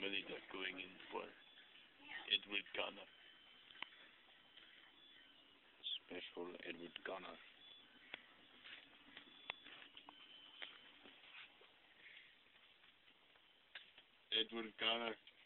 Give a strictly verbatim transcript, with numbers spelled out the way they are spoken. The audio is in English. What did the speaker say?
money they're going in for. Edward Garner. Special Edward Garner. Edward Garner.